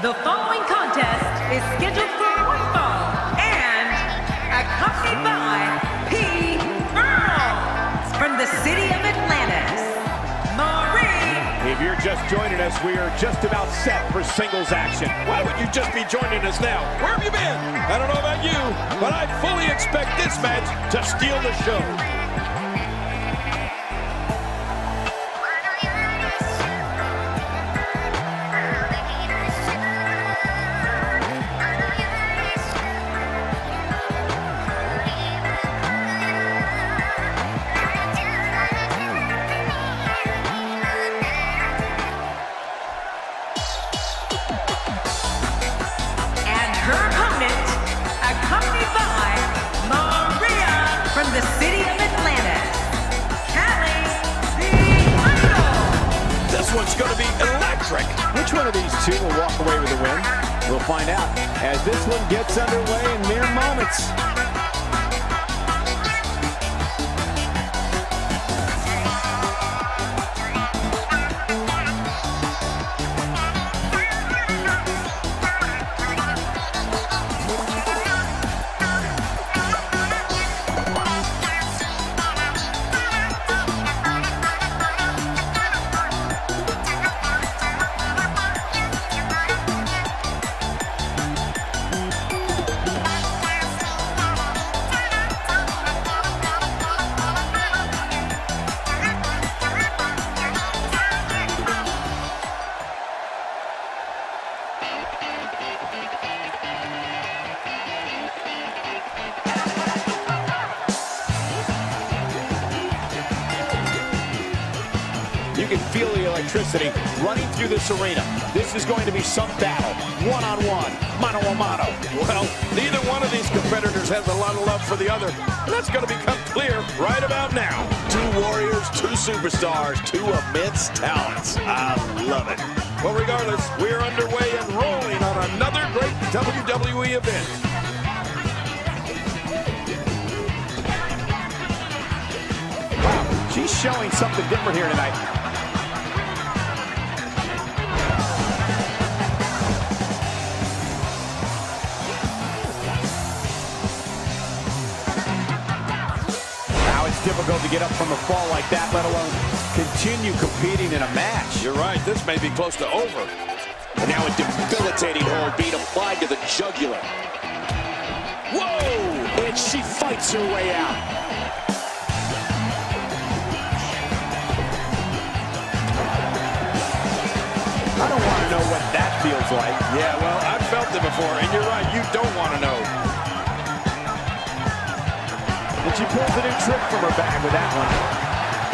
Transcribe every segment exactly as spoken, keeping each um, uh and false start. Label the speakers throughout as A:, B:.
A: The following contest is scheduled for one fall and accompanied by P. Earl from the city of Atlantis, Marie.
B: If you're just joining us, we are just about set for singles action.
C: Why would you just be joining us now? Where have you been? I don't know about you, but I fully expect this match to steal the show.
A: From the city of Atlantis, Callie the Idol.
C: This one's going to be electric.
B: Which one of these two will walk away with the win? We'll find out as this one gets underway in mere moments. You can feel the electricity running through this arena. This is going to be some battle, one-on-one, mano-a-mano.
C: Well, neither one of these competitors has a lot of love for the other. And that's going to become clear right about now.
D: Two warriors, two superstars, two immense talents. I love it.
C: Well, regardless, we're underway and rolling on another great W W E event.
B: Wow, she's showing something different here tonight. Difficult to get up from a fall like that, let alone continue competing in a match.
C: You're right, this may be close to over.
D: And now a debilitating hold being applied to the jugular. Whoa! And she fights her way out.
B: I don't want to know what that feels like.
C: Yeah, well, I've felt it before, and you're right, you don't want to know.
B: But she pulls a new trick from her bag with that one.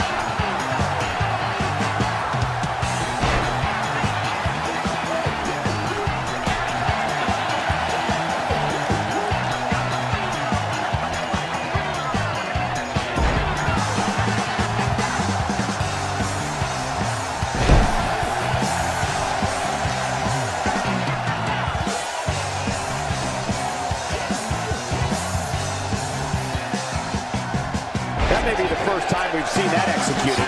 B: That may be the first time we've seen that executed.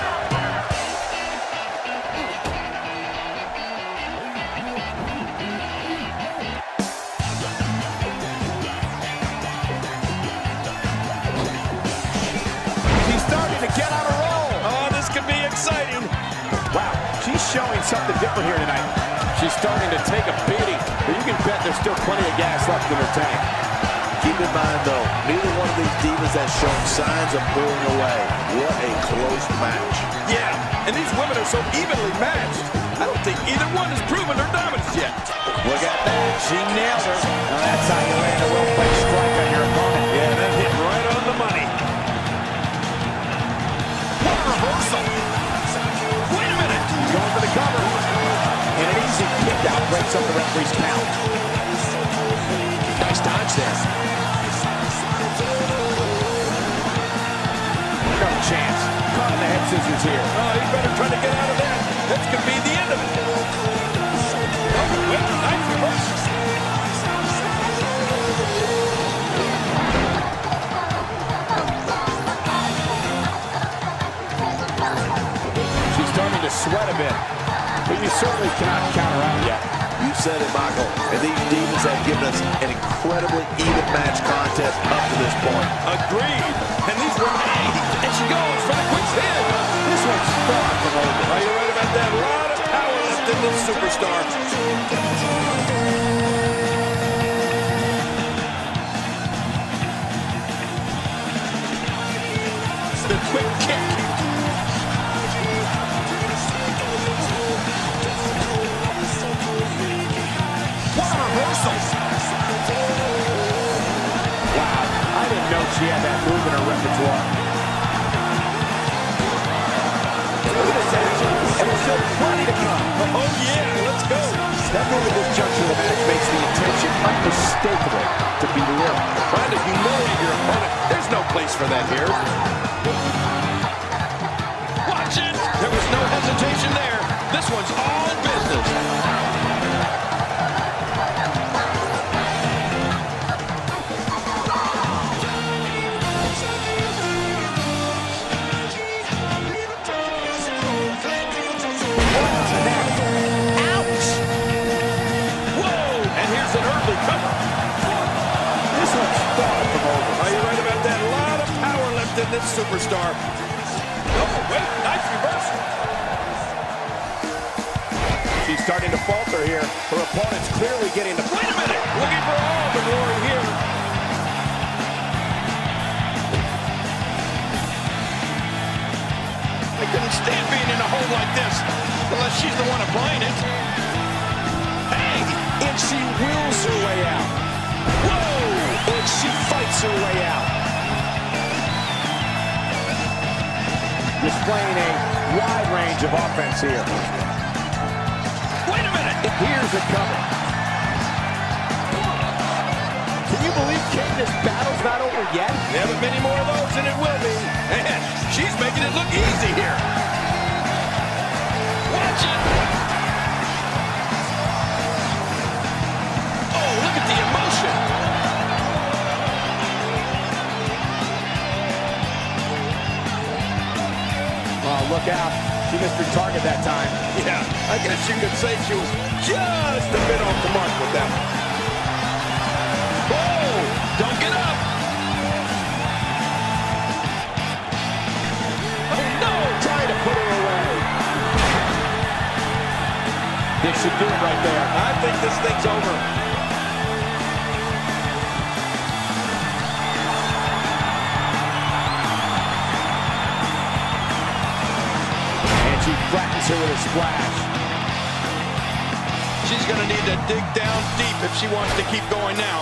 B: She's starting to get on a roll.
C: Oh, this could be exciting.
B: Wow, she's showing something different here tonight.
D: She's starting to take a beating, but you can bet there's still plenty of gas left in her tank. Keep in mind, though, neither one of these divas has shown signs of pulling away. What a close match.
C: Yeah, and these women are so evenly matched. I don't think either one has proven their dominance yet.
B: Look at that. She nails her. Now that's how you land a well-placed strike on your opponent.
C: Yeah, that hit right on the money. What a reversal. Wait a minute.
B: Going for the cover. And an easy kick out breaks up the referee's count.
D: Nice dodge there.
B: No chance. Caught in the head scissors here.
C: Oh, he better try to get out of that. This could be the end of it. Oh, well, nice reverse.
B: She's starting to sweat a bit, but you certainly cannot count her out yet.
D: You said it, Michael. And these Divas have given us an incredibly even match contest up to this point.
C: Agreed. And these were made. And she goes for the quick spin.
B: This one's far from over.
C: Are you right about that? A lot of power left in this superstar. The quick kick. What a reversal.
B: Wow, I didn't know she had that move in her repertoire. Look at this action, and there's still plenty to come.
C: Oh, yeah, let's go.
B: That move at this juncture of the match makes the intention unmistakable to belittle.
C: Trying to humiliate your opponent. There's no place for that here. Watch it. There was no hesitation there. This one's all business. This superstar. Oh, wait, nice reversal.
B: She's starting to falter here. Her opponent's clearly getting the...
C: Wait a minute, looking for all the glory here. I couldn't stand being in a hole like this, unless she's the one applying it. Hey,
B: And she wills her way out.
C: whoa,
B: And she fights her way out. Displaying a wide range of offense here.
C: wait a minute.
B: Here's a cover. Can you believe, King, this battle's not over yet?
C: There haven't many more of those, and it will be. And she's making it look easy here. Watch it. Oh, look at the emotion.
B: Oh, look out. She missed her target that time.
C: Yeah, I guess you could say she was just a bit off the mark with that one. Whoa, don't get up. Oh, no.
B: Trying to put her away. This should do it right there.
C: I think this thing's over.
B: She flattens her with a splash.
C: She's going to need to dig down deep if she wants to keep going now.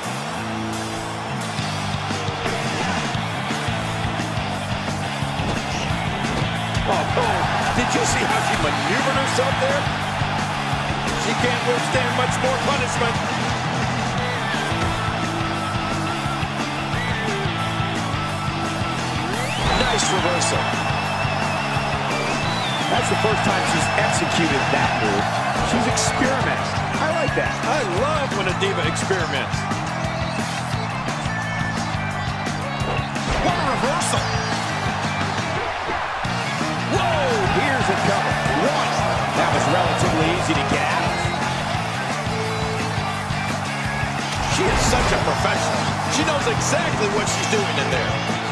C: Oh, boom. Did you see how she maneuvered herself there? She can't withstand much more punishment.
B: Nice reversal. That's the first time she's executed that move. She's experimenting. I like that.
C: I love when a diva experiments. What a reversal. Whoa!
B: Here's a cover. One. That was relatively easy to get out.
C: She is such a professional. She knows exactly what she's doing in there.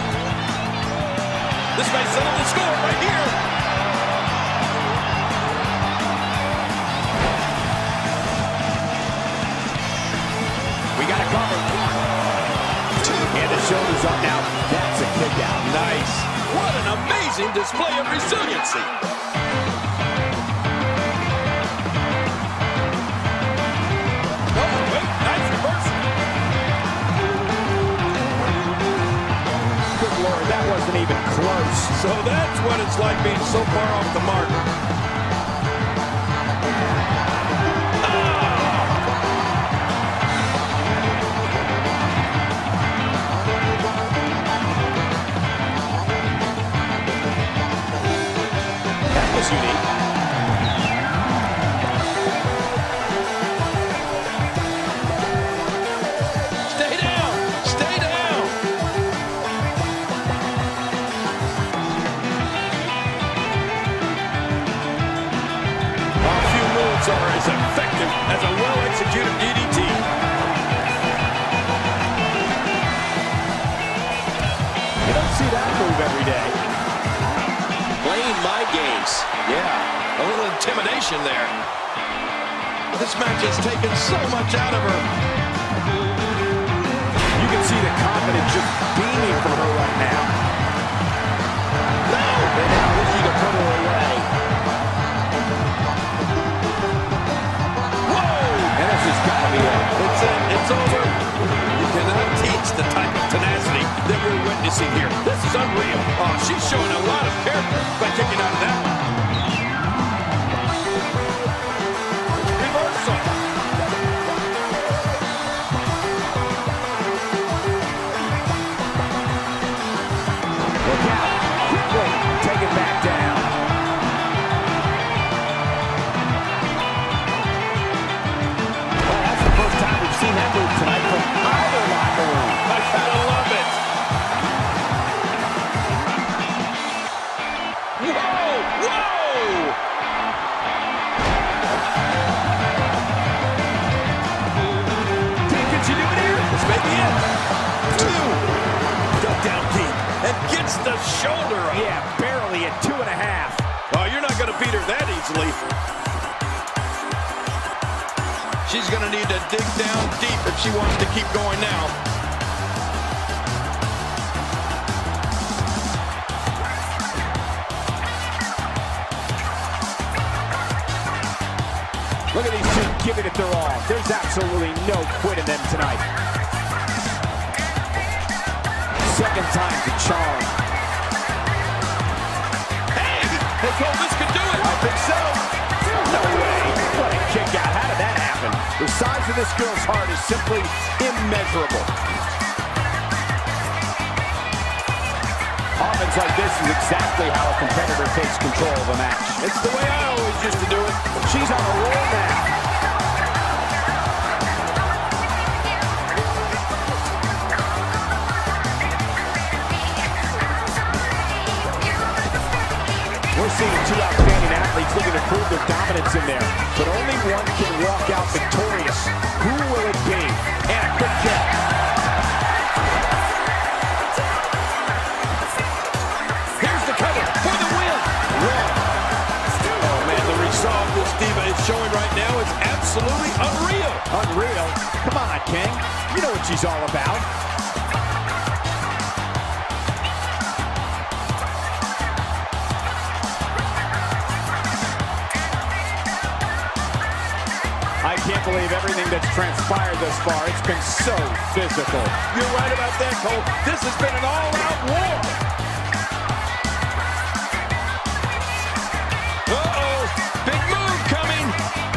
C: This may settle the score right here.
B: We got a cover. And the shoulder's up now. That's a kick out.
C: Nice. What an amazing display of resiliency. Oh, wait, nice reversal.
B: Good Lord, that wasn't even close.
C: So that's what it's like being so far off the mark.
B: Unique.
C: Stay down! Stay down! A few moves are as effective effective as a well-executed D D T.
B: You don't see that move every day.
C: Playing my games. Yeah, a little intimidation there. This match has taken so much out of her.
B: You can see the confidence just beaming from her right now.
C: No!
B: And now looking to put her away.
C: Whoa!
B: And this has got to be it.
C: It's it. It's over. You cannot teach the type of tenacity that we're witnessing here. This is unreal. Oh, she's showing a lot of character by kicking out of that one. Reversal.
B: Look out. Quickly take it back down. Well, that's the first time we've seen that move tonight from either locker room.
C: I gotta love it. Whoa! Whoa!
B: Can she do it here?
C: This may be it. Two. Duck down deep and gets the shoulder up.
B: Yeah, barely at two and a half.
C: Oh, you're not going to beat her that easily. She's going to need to dig down deep if she wants to keep going now.
B: Look at these two giving it their all. There's absolutely no quit in them tonight. Second time to charm.
C: Hey! Hey, Cole, this could do it.
B: I think so. No way. What a kick out. How did that happen? The size of this girl's heart is simply immeasurable. Offense like this is exactly how a competitor takes control of a match.
C: It's the way I always used to do it.
B: She's on a roll now. We're seeing two outstanding athletes looking to prove their dominance in there. But only one can walk out victorious. Who will it be? And a quick kick.
C: Here's the cover for the win. One. Oh, man, the resolve this diva is showing right now is absolutely unreal.
B: Unreal? Come on, King. You know what she's all about. I can't believe everything that's transpired thus far. It's been so physical.
C: You're right about that, Cole. This has been an all-out war. Uh-oh. Big move coming.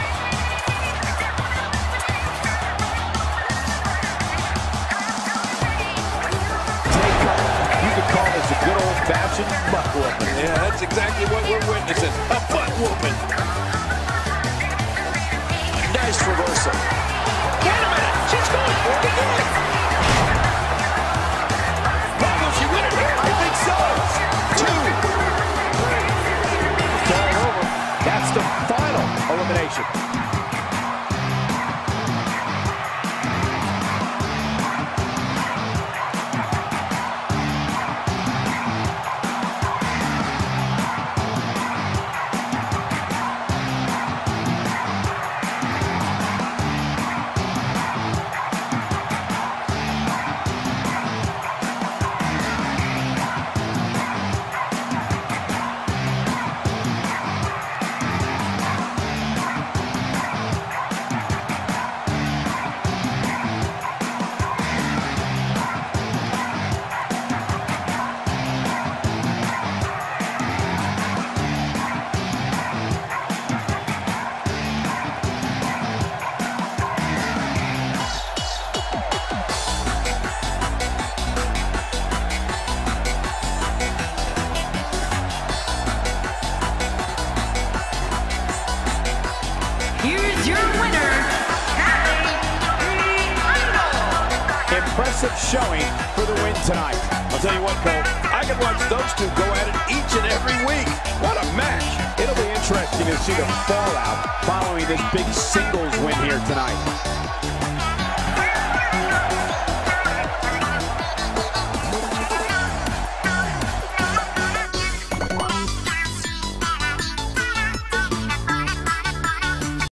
B: Take cover. You could call this a good old-fashioned butt whooping.
C: Yeah, that's exactly what we're witnessing. A butt whooping. Nice reversal. Wait a minute. She's going for it again. Oh, will she win it here?
B: I think so.
C: Two.
B: It's all over. That's the final elimination.
A: Here's your winner, Allie Idol.
B: Impressive showing for the win tonight.
C: I'll tell you what, Cole, I could watch those two go at it each and every week. What a match.
B: It'll be interesting interesting to see the fallout following this big singles win here tonight.